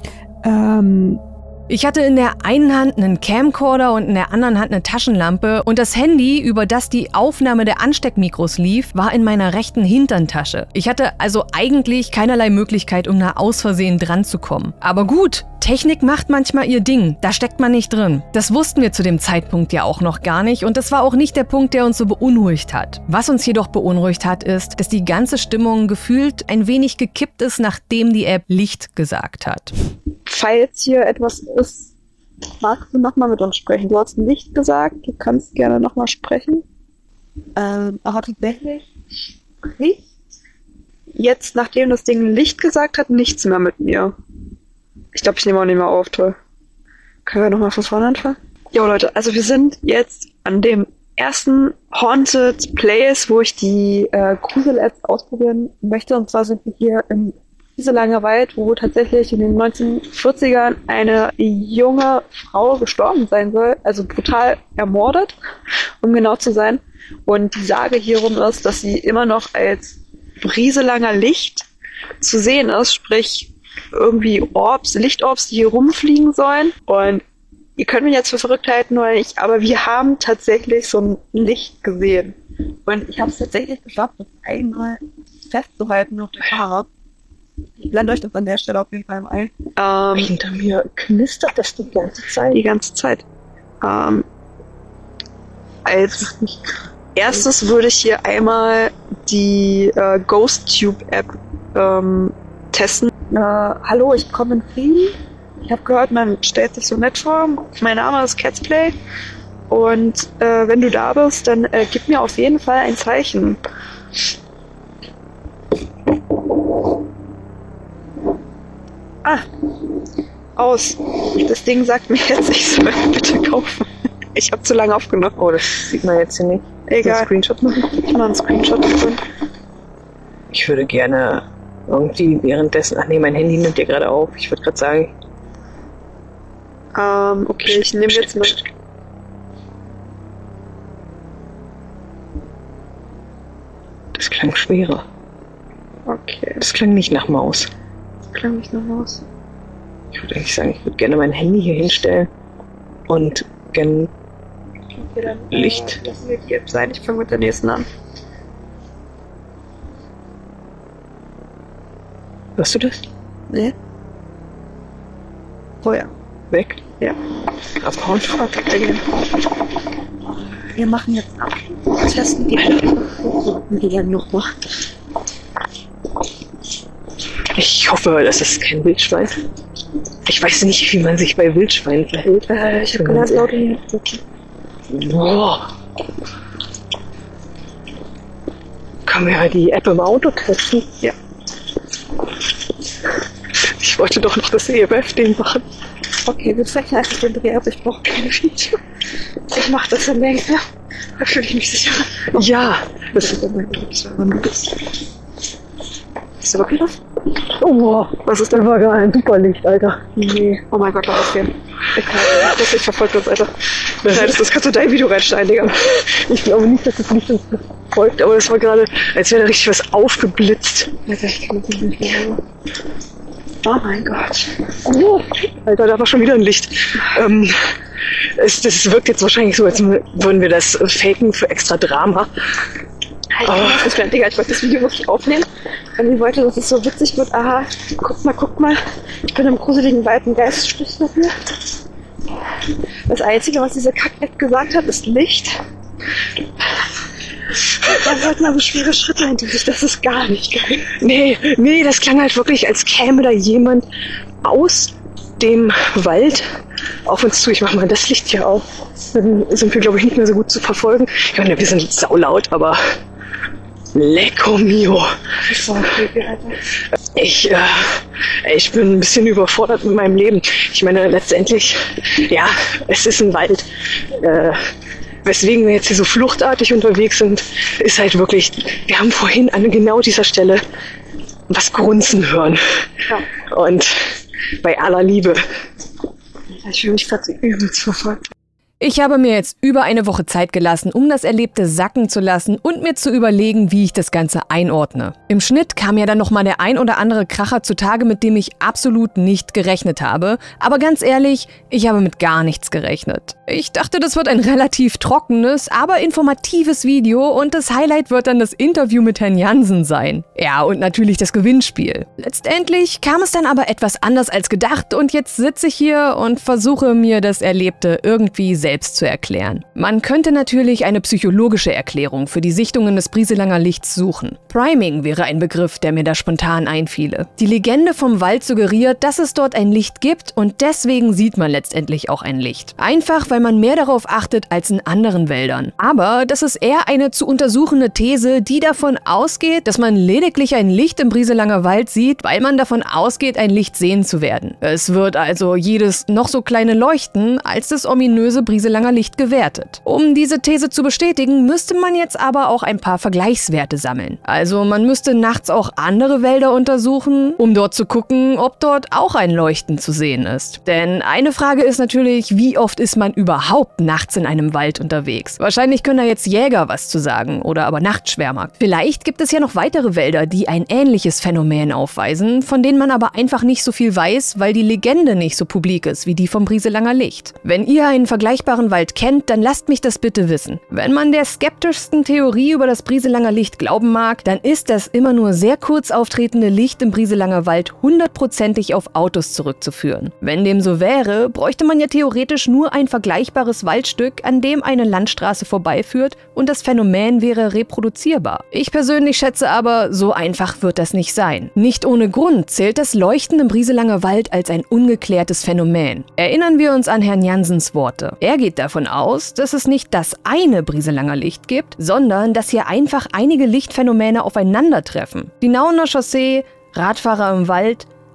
Ähm, Ich hatte in der einen Hand einen Camcorder und in der anderen Hand eine Taschenlampe und das Handy, über das die Aufnahme der Ansteckmikros lief, war in meiner rechten Hinterntasche. Ich hatte also eigentlich keinerlei Möglichkeit, um da aus Versehen dran zu kommen. Aber gut, Technik macht manchmal ihr Ding, da steckt man nicht drin. Das wussten wir zu dem Zeitpunkt ja auch noch gar nicht und das war auch nicht der Punkt, der uns so beunruhigt hat. Was uns jedoch beunruhigt hat, ist, dass die ganze Stimmung gefühlt ein wenig gekippt ist, nachdem die App Licht gesagt hat. falls hier etwas ist, magst du nochmal mit uns sprechen? Du hast nicht gesagt, du kannst gerne nochmal sprechen. Ähm, aber tatsächlich spricht jetzt, nachdem das Ding Licht gesagt hat, nichts mehr mit mir. Ich glaube, ich nehme auch nicht mehr auf, toll. Können wir nochmal von vorne anfangen? Jo Leute, also wir sind jetzt an dem ersten Haunted Place, wo ich die äh, Grusel-Apps ausprobieren möchte. Und zwar sind wir hier im Rieselange Wald, wo tatsächlich in den neunzehnhundertvierzigern eine junge Frau gestorben sein soll, also brutal ermordet, um genau zu sein. Und die Sage hierum ist, dass sie immer noch als rieselanger Licht zu sehen ist, sprich irgendwie Orbs, Lichtorbs, die hier rumfliegen sollen. Und ihr könnt mich jetzt für verrückt halten oder nicht, aber wir haben tatsächlich so ein Licht gesehen. Und ich habe es tatsächlich geschafft, das einmal festzuhalten auf der Kamera. Ich blende euch das an der Stelle auf jeden Fall ein. Ähm, Hinter mir knistert das die ganze Zeit. die ganze Zeit. Ähm, als erstes würde ich hier einmal die äh, GhostTube-App ähm, testen. Äh, hallo, ich komme in Frieden. Ich habe gehört, man stellt sich so nett vor. Mein Name ist Catsplay. Und äh, wenn du da bist, dann äh, gib mir auf jeden Fall ein Zeichen. Ah, aus. Das Ding sagt mir jetzt, ich soll bitte kaufen. Ich habe zu lange aufgenommen. Oh, das sieht man jetzt hier nicht. Egal. Einen Screenshot machen? Ich mache einen Screenshot davon. Ich würde gerne irgendwie währenddessen... Ach nee, mein Handy nimmt ja gerade auf. Ich würde gerade sagen... Ähm, okay, ich nehme jetzt mal... Das klang schwerer. Okay. Das klang nicht nach Maus. Das klang nicht nach Maus. Ich würde eigentlich sagen, ich würde gerne mein Handy hier hinstellen und gerne Okay, dann Licht. Äh, lassen wir die App sein. Ich fange mit der nächsten an. Hörst du das? Nee. Oh ja. Weg? Ja. Abhauen? Okay, wir machen jetzt ab. Testen die App nochmal. Ich hoffe, das ist kein Wildschwein. Ich weiß nicht, wie man sich bei Wildschweinen verhält. Äh, ich habe gelernt, laut in Boah. Kann man ja die App im Auto testen? Ja. Ich wollte doch noch das E M F-Ding machen. Okay, wir zeichnen einfach den Dreh ab. Ich brauche keine Video. Ich mache das dann länger. Da fühle ich mich sicher. Ja. Das ist immer gut, wenn du bist. Ist aber okay. Oh, was ist denn für ein Superlicht, Alter? Nee. Oh mein Gott, was ist denn? Ich kann das nicht verfolgt uns, Alter. Das, das kannst du dein Video reinschneiden, Digga. Ich glaube nicht, dass das Licht uns verfolgt, aber das war gerade, als wäre da richtig was aufgeblitzt. Alter, ich kann das nicht mehr hören. Oh mein Gott. Oh, Alter, da war schon wieder ein Licht. Ähm, es, das wirkt jetzt wahrscheinlich so, als würden wir das faken für extra Drama. Halt, oh. Ich kann, Digga, ich wollte das Video wirklich aufnehmen. Und ich wollte, dass es so witzig wird. Aha, guck mal, guck mal. Ich bin im gruseligen Wald, ein Geist spricht mit mir. Das Einzige, was diese Kack-App gesagt hat, ist Licht. Da hört man so schwere Schritte hinter sich. Das ist gar nicht geil. Nee, nee, das klang halt wirklich, als käme da jemand aus dem Wald auf uns zu. Ich mach mal das Licht hier auf. Dann sind wir, glaube ich, nicht mehr so gut zu verfolgen. Ich meine, wir sind saulaut, aber Lecco mio. Ich, äh, ich bin ein bisschen überfordert mit meinem Leben. Ich meine, letztendlich, ja, es ist ein Wald. Äh, weswegen wir jetzt hier so fluchtartig unterwegs sind, ist halt wirklich, wir haben vorhin an genau dieser Stelle was grunzen hören. Ja. Und bei aller Liebe. Ich fühle mich gerade übelst verfolgt. Ich habe mir jetzt über eine Woche Zeit gelassen, um das Erlebte sacken zu lassen und mir zu überlegen, wie ich das Ganze einordne. Im Schnitt kam ja dann nochmal der ein oder andere Kracher zutage, mit dem ich absolut nicht gerechnet habe. Aber ganz ehrlich, ich habe mit gar nichts gerechnet. Ich dachte, das wird ein relativ trockenes, aber informatives Video und das Highlight wird dann das Interview mit Herrn Jansen sein. Ja, und natürlich das Gewinnspiel. Letztendlich kam es dann aber etwas anders als gedacht und jetzt sitze ich hier und versuche mir das Erlebte irgendwie selbst selbst zu erklären. Man könnte natürlich eine psychologische Erklärung für die Sichtungen des Brieselanger Lichts suchen. Priming wäre ein Begriff, der mir da spontan einfiele. Die Legende vom Wald suggeriert, dass es dort ein Licht gibt und deswegen sieht man letztendlich auch ein Licht. Einfach, weil man mehr darauf achtet als in anderen Wäldern. Aber das ist eher eine zu untersuchende These, die davon ausgeht, dass man lediglich ein Licht im Brieselanger Wald sieht, weil man davon ausgeht, ein Licht sehen zu werden. Es wird also jedes noch so kleine Leuchten als das ominöse Brieselanger Licht gewertet. Um diese These zu bestätigen, müsste man jetzt aber auch ein paar Vergleichswerte sammeln. Also man müsste nachts auch andere Wälder untersuchen, um dort zu gucken, ob dort auch ein Leuchten zu sehen ist. Denn eine Frage ist natürlich, wie oft ist man überhaupt nachts in einem Wald unterwegs? Wahrscheinlich können da jetzt Jäger was zu sagen oder aber Nachtschwärmer. Vielleicht gibt es ja noch weitere Wälder, die ein ähnliches Phänomen aufweisen, von denen man aber einfach nicht so viel weiß, weil die Legende nicht so publik ist wie die vom Brieselanger Licht. Wenn ihr einen vergleichbaren Wald kennt, dann lasst mich das bitte wissen. Wenn man der skeptischsten Theorie über das Brieselanger Licht glauben mag, dann ist das immer nur sehr kurz auftretende Licht im Brieselanger Wald hundertprozentig auf Autos zurückzuführen. Wenn dem so wäre, bräuchte man ja theoretisch nur ein vergleichbares Waldstück, an dem eine Landstraße vorbeiführt und das Phänomen wäre reproduzierbar. Ich persönlich schätze aber, so einfach wird das nicht sein. Nicht ohne Grund zählt das Leuchten im Brieselanger Wald als ein ungeklärtes Phänomen. Erinnern wir uns an Herrn Jansens Worte. Er geht davon aus, dass es nicht das eine Brieselanger Licht gibt, sondern dass hier einfach einige Lichtphänomene aufeinandertreffen. Die Nauener Chaussee, Radfahrer im Wald,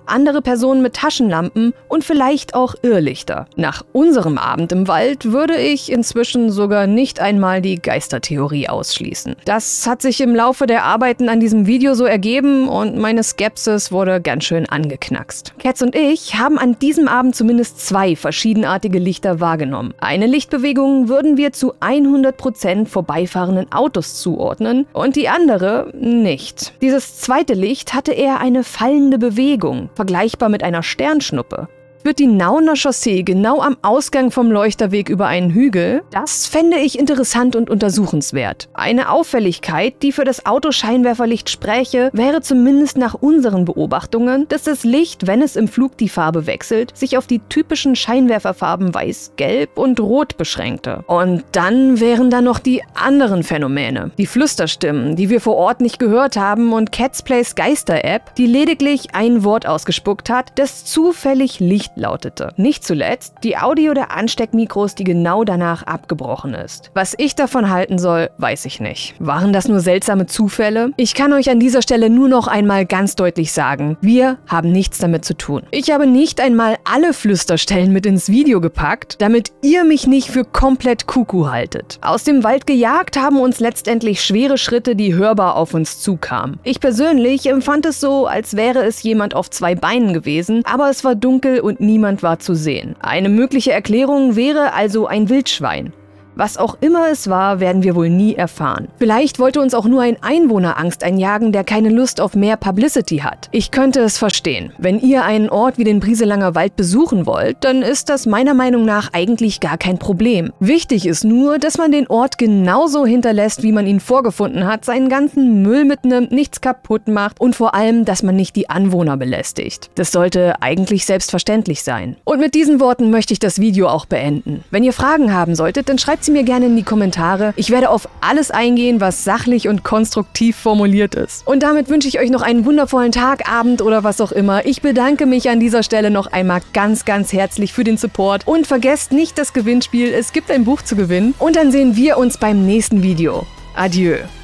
andere Personen mit Taschenlampen und vielleicht auch Irrlichter. Nach unserem Abend im Wald würde ich inzwischen sogar nicht einmal die Geistertheorie ausschließen. Das hat sich im Laufe der Arbeiten an diesem Video so ergeben und meine Skepsis wurde ganz schön angeknackst. Cats und ich haben an diesem Abend zumindest zwei verschiedenartige Lichter wahrgenommen. Eine Lichtbewegung würden wir zu hundert Prozent vorbeifahrenden Autos zuordnen und die andere nicht. Dieses zweite Licht hatte eher eine fallende Bewegung, vergleichbar mit einer Sternschnuppe. Führt die Nauener Chaussee genau am Ausgang vom Leuchterweg über einen Hügel? Das fände ich interessant und untersuchenswert. Eine Auffälligkeit, die für das Autoscheinwerferlicht spräche, wäre zumindest nach unseren Beobachtungen, dass das Licht, wenn es im Flug die Farbe wechselt, sich auf die typischen Scheinwerferfarben Weiß, Gelb und Rot beschränkte. Und dann wären da noch die anderen Phänomene. Die Flüsterstimmen, die wir vor Ort nicht gehört haben und Cats Plays Geister-App, die lediglich ein Wort ausgespuckt hat, das zufällig Licht lautete. Nicht zuletzt die Audio der Ansteckmikros, die genau danach abgebrochen ist. Was ich davon halten soll, weiß ich nicht. Waren das nur seltsame Zufälle? Ich kann euch an dieser Stelle nur noch einmal ganz deutlich sagen, wir haben nichts damit zu tun. Ich habe nicht einmal alle Flüsterstellen mit ins Video gepackt, damit ihr mich nicht für komplett Kuckuck haltet. Aus dem Wald gejagt haben uns letztendlich schwere Schritte, die hörbar auf uns zukamen. Ich persönlich empfand es so, als wäre es jemand auf zwei Beinen gewesen, aber es war dunkel und niemand war zu sehen. Eine mögliche Erklärung wäre also ein Wildschwein. Was auch immer es war, werden wir wohl nie erfahren. Vielleicht wollte uns auch nur ein Einwohner Angst einjagen, der keine Lust auf mehr Publicity hat. Ich könnte es verstehen. Wenn ihr einen Ort wie den Brieselanger Wald besuchen wollt, dann ist das meiner Meinung nach eigentlich gar kein Problem. Wichtig ist nur, dass man den Ort genauso hinterlässt, wie man ihn vorgefunden hat, seinen ganzen Müll mitnimmt, nichts kaputt macht und vor allem, dass man nicht die Anwohner belästigt. Das sollte eigentlich selbstverständlich sein. Und mit diesen Worten möchte ich das Video auch beenden. Wenn ihr Fragen haben solltet, dann schreibt sie mir gerne in die Kommentare. Ich werde auf alles eingehen, was sachlich und konstruktiv formuliert ist. Und damit wünsche ich euch noch einen wundervollen Tag, Abend oder was auch immer. Ich bedanke mich an dieser Stelle noch einmal ganz, ganz herzlich für den Support und vergesst nicht das Gewinnspiel. Es gibt ein Buch zu gewinnen und dann sehen wir uns beim nächsten Video. Adieu.